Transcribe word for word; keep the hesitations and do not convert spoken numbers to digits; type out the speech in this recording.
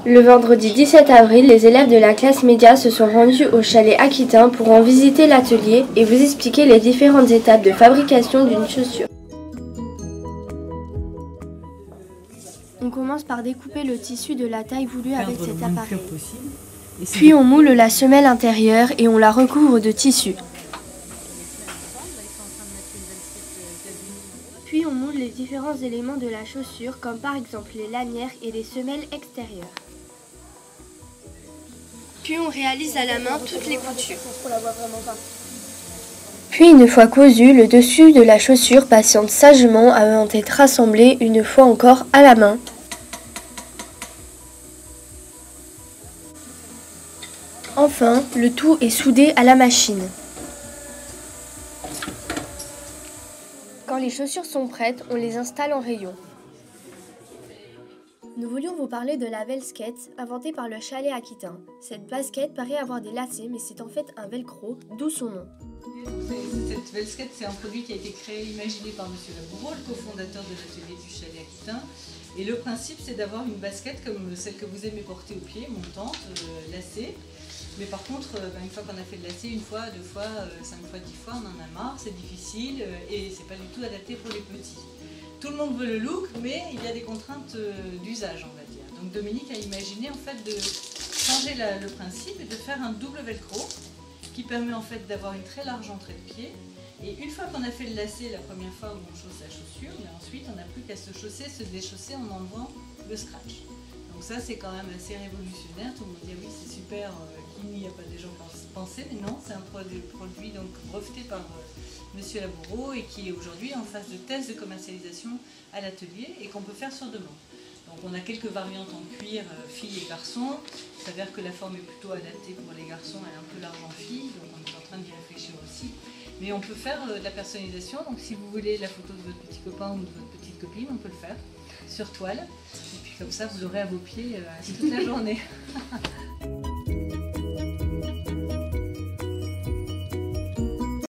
Le vendredi dix-sept avril, les élèves de la classe média se sont rendus au chalet Aquitain pour en visiter l'atelier et vous expliquer les différentes étapes de fabrication d'une chaussure. On commence par découper le tissu de la taille voulue avec cet appareil. Puis on moule la semelle intérieure et on la recouvre de tissu. Puis on moule les différents éléments de la chaussure, comme par exemple les lanières et les semelles extérieures. Puis on réalise à la main toutes les coutures. Puis une fois cousu, le dessus de la chaussure patiente sagement avant d'être rassemblé une fois encore à la main. Enfin, le tout est soudé à la machine. Quand les chaussures sont prêtes, on les installe en rayon. Nous voulions vous parler de la Velskette, inventée par le chalet Aquitain. Cette basket paraît avoir des lacets, mais c'est en fait un velcro, d'où son nom. Cette Velskette, c'est un produit qui a été créé, imaginé par Monsieur Laboureau, le cofondateur de l'atelier du chalet Aquitain. Et le principe, c'est d'avoir une basket comme celle que vous aimez porter au pied, montante, euh, lacée. Mais par contre, euh, une fois qu'on a fait le lacet, une fois, deux fois, euh, cinq fois, dix fois, on en a marre, c'est difficile euh, et c'est pas du tout adapté pour les petits. Tout le monde veut le look, mais il y a des contraintes euh, d'usage, on va dire. Donc Dominique a imaginé en fait de changer la, le principe et de faire un double velcro qui permet en fait d'avoir une très large entrée de pied. Et une fois qu'on a fait le lacet la première fois où on chausse la chaussure, mais ensuite on n'a plus qu'à se chausser, se déchausser en enlevant le scratch. Donc ça c'est quand même assez révolutionnaire, tout le monde dit ah oui c'est super, euh, qu'il n'y a pas des gens penser, mais non, c'est un produit, produit donc breveté par euh, Monsieur Laboureau et qui est aujourd'hui en phase de test de commercialisation à l'atelier et qu'on peut faire sur demande. Donc on a quelques variantes en cuir, euh, filles et garçons. Il s'avère que la forme est plutôt adaptée pour les garçons, elle est un peu large en filles, donc on est en train d'y réfléchir aussi. Mais on peut faire euh, de la personnalisation, donc si vous voulez la photo de votre petit copain ou de votre petite copine, on peut le faire sur toile. Et puis comme ça, vous l'aurez à vos pieds euh, toute la journée.